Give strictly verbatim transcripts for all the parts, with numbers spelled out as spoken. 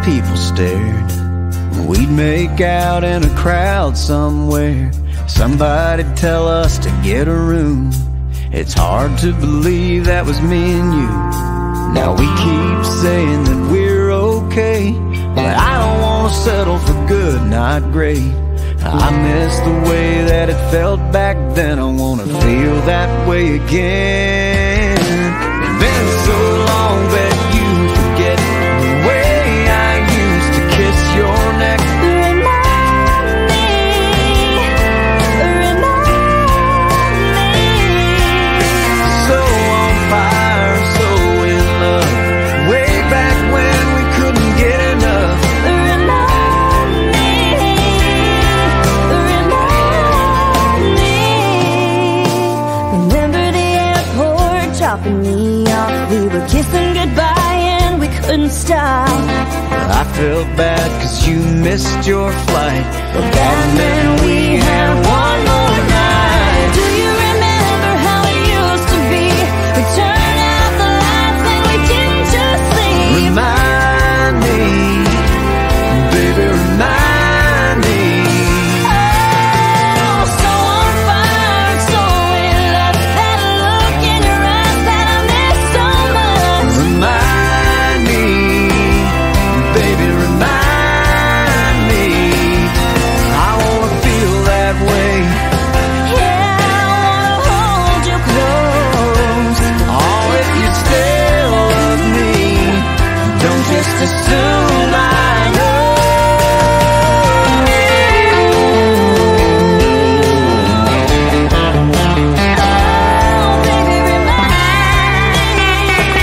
people stared. We'd make out in a crowd somewhere. Somebody'd tell us to get a room. It's hard to believe that was me and you. Now we keep saying that we're okay, but I don't want to settle for good, not great. I miss the way that it felt back then. I want to feel that way again. It's been so long that you forget the way I used to kiss your neck. Remind me, remind me. So on fire, so in love, way back when we couldn't get enough. Remind me, remind me. Remember the airport dropping me off? We were kissing goodbye and we couldn't stop. I felt bad cause you missed your flight, but that meant we had one more night. Do you remember how it used to be? We turned out the lights and we didn't just sleep. Remind me, baby, remind me. Oh, so on fire, so in love. That look in your eyes that I miss so much. Remind me, baby, remind me. I wanna feel that way. Yeah, I wanna hold you close. Oh, if you still love me, don't just assume I know. Oh, baby, remind me.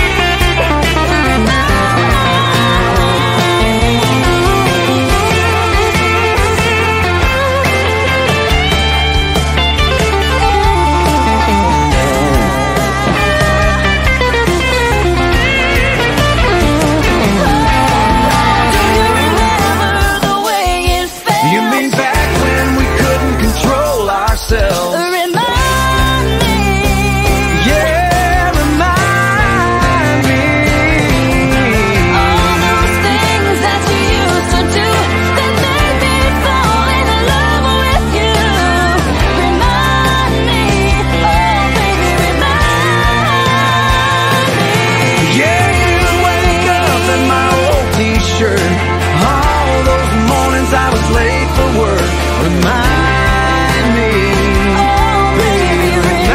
Do you remember the way it felt? You mean back when we couldn't control ourselves? Remind me. Yeah, remind me. All those things that you used to do that made me fall in love with you. Remind me, oh baby, remind me. Yeah, you wake up in my old t-shirt. All those mornings I was late for work. Remind me, Oh baby,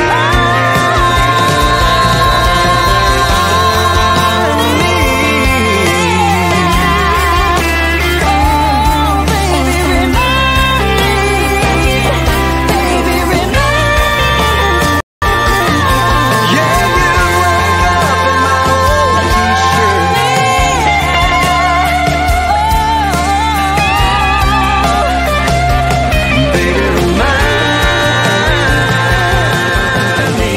remind me. Oh baby, remind me. Baby, remind. yeah, you wake up in my old t-shirt. Baby, remind me.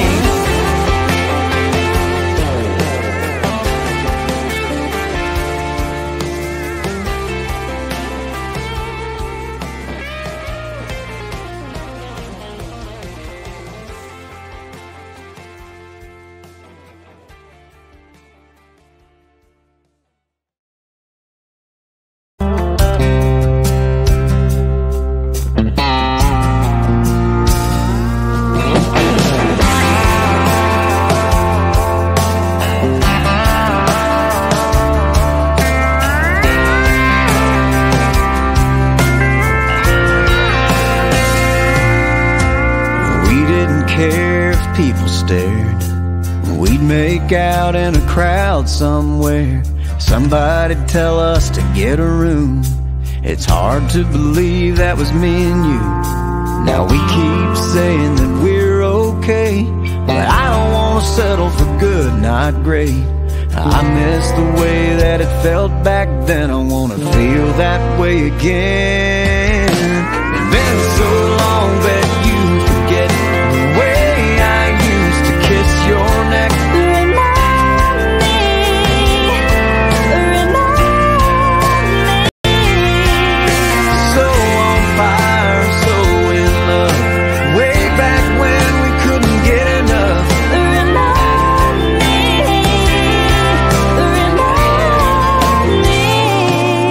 We didn't care if people stared. We'd make out in a crowd somewhere. Somebody'd tell us to get a room. It's hard to believe that was me and you. Now we keep saying that we're okay, but I don't want to settle for good, not great. I miss the way that it felt back then. I want to feel that way again. It's been so long that you forget the way I used to kiss your neck. Remind me, remind me. So on fire, so in love, way back when we couldn't get enough. Remind me, remind me.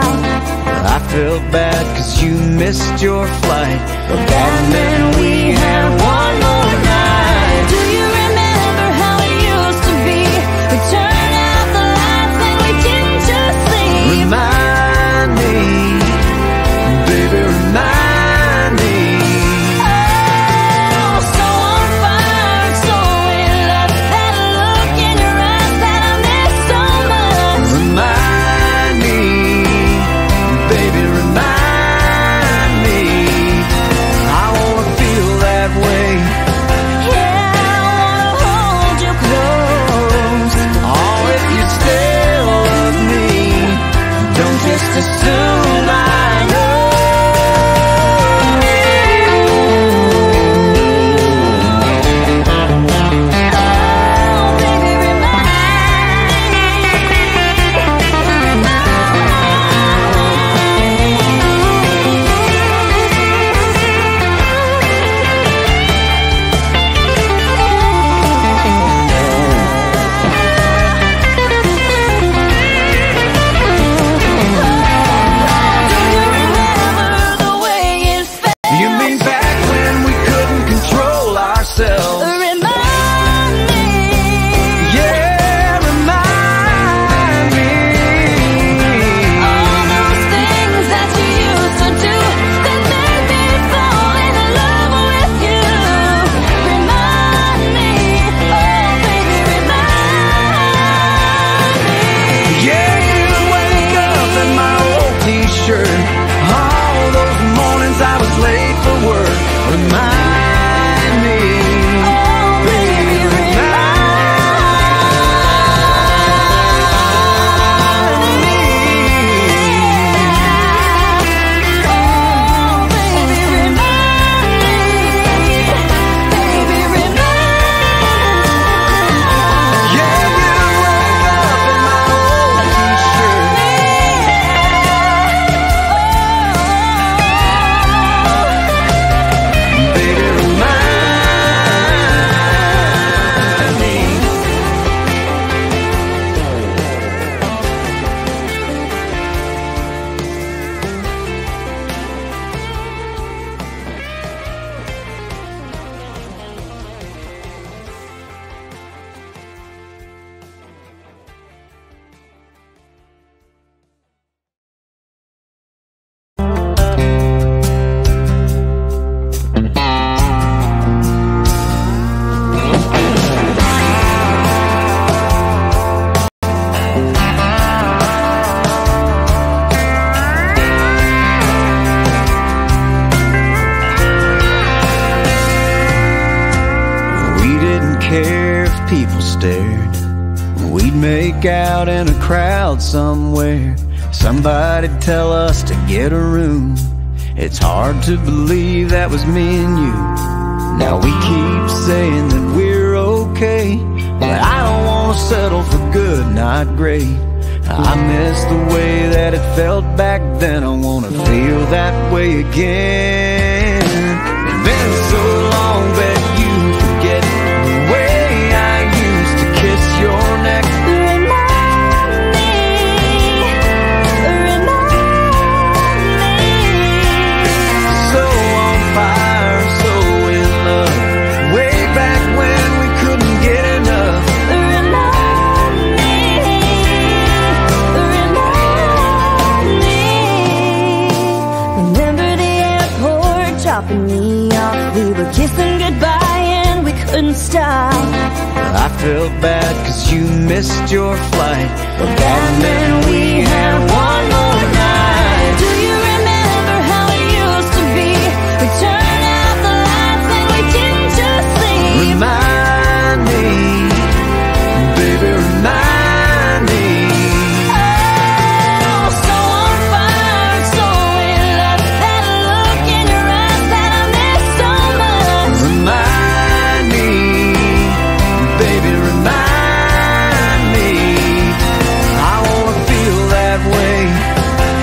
I felt bad cause you missed your flight, but that meant we had one more night. Do you remember how it used to be? We turned out the lights and we didn't just sleep. Remind me, baby, remind me. Oh, so on fire, so in love. That look in your eyes that I miss so much. Remind me, baby, remind me. I wanna feel that way. Yeah, I wanna hold you close. Oh, if you still love me, don't just assume I know. Oh, baby, remind me. Do you remember the way it felt? You mean back when we couldn't control ourselves? Remind me. Yeah, remind me. All those things that you used to do that made me fall in love with you. Remind me, oh baby, remind me. Yeah, you wake up in my old t-shirt. All those mornings I was late for work. Remind me, Oh baby, remind me. Oh baby, remind me. Baby, remind yeah, you wake up in my old t-shirt. Baby, remind me. We didn't care if people stared. We'd make out in a crowd somewhere. Somebody'd tell us to get a room. It's hard to believe that was me and you. Now we keep saying that we're okay, but I don't want to settle for good, not great. I miss the way that it felt back then. I want to feel that way again. It's been so long that you forget the way I used to kiss your neck. Remind me, remind me. So on fire, so in love. Way back when we couldn't get enough. Remind me, remind me. Remember the airport dropping me off? We were kissing goodbye and we couldn't stop. I felt bad cause you missed your flight, but that meant we had one more night. Do you remember how it used to be? We turned out the lights and we didn't just sleep. Remind me, baby, remind me. Oh, so on fire, so in love. That look in your eyes that I miss so much. Remind me, baby, remind me. I wanna feel that way.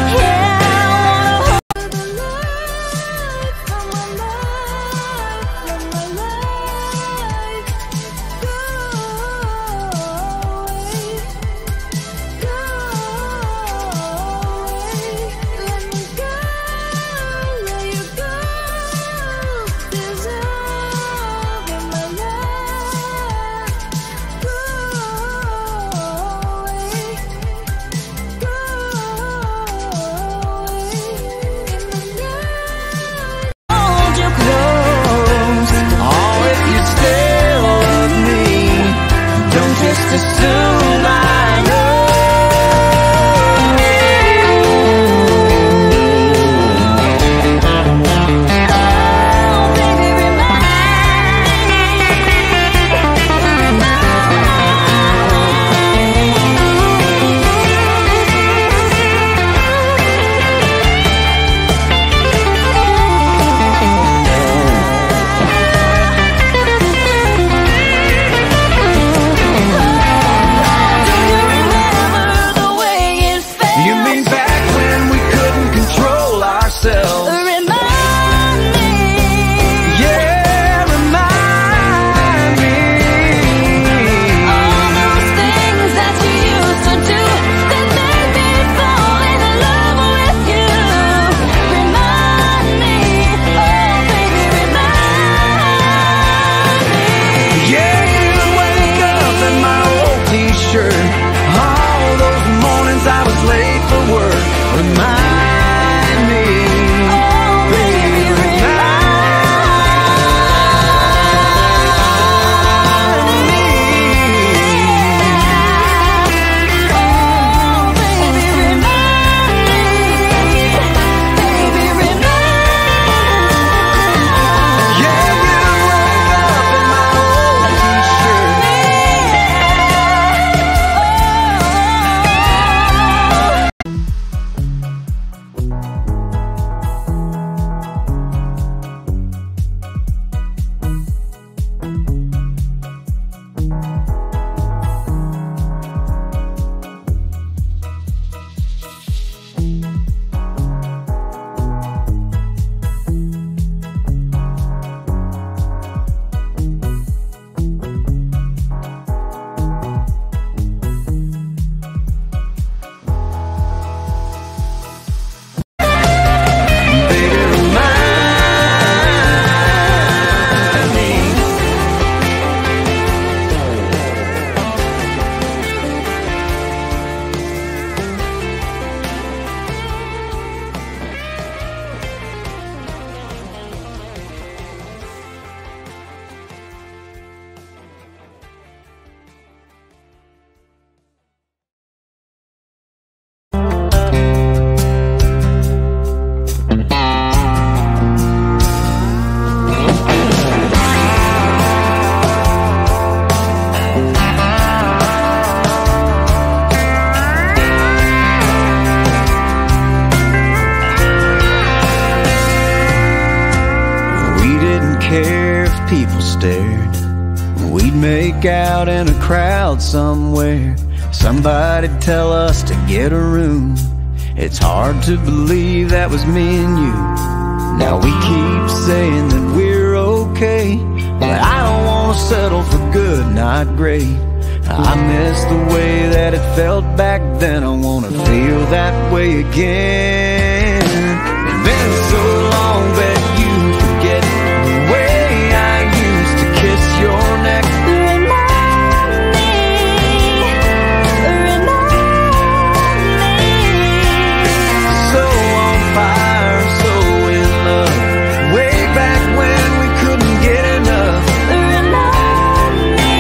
care if people stared. We'd make out in a crowd somewhere. Somebody'd tell us to get a room. It's hard to believe that was me and you. Now we keep saying that we're okay, but I don't want to settle for good, not great. I miss the way that it felt back then. I want to feel that way again. It's been so long that you forget the way I used to kiss your neck. Remind me, remind me. So on fire, so in love, way back when we couldn't get enough. Remind me.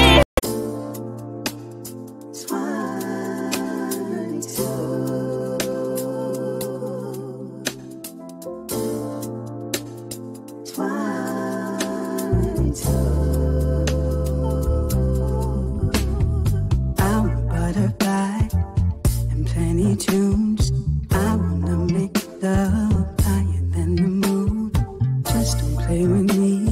I'm a butterfly and plenty tunes. I wanna make love higher than the moon. Just don't play with me.